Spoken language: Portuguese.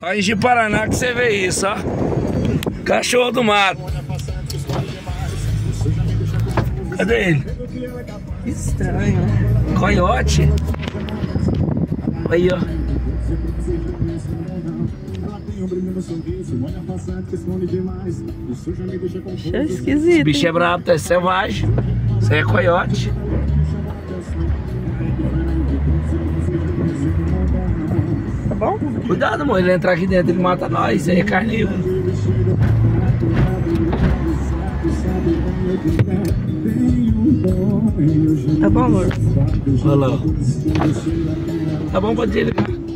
Só em Ji-Paraná que você vê isso, ó. Cachorro do mato. Cadê ele? Estranho. Coiote? Aí, ó. Bicho é esquisito. Esse bicho é brabo, é selvagem. Isso aí é coiote. Tá bom? Cuidado, amor, ele entrar aqui dentro, ele mata nós. Isso aí é carnívoro. Tá bom, amor? Olha lá. Tá bom, pode desligar.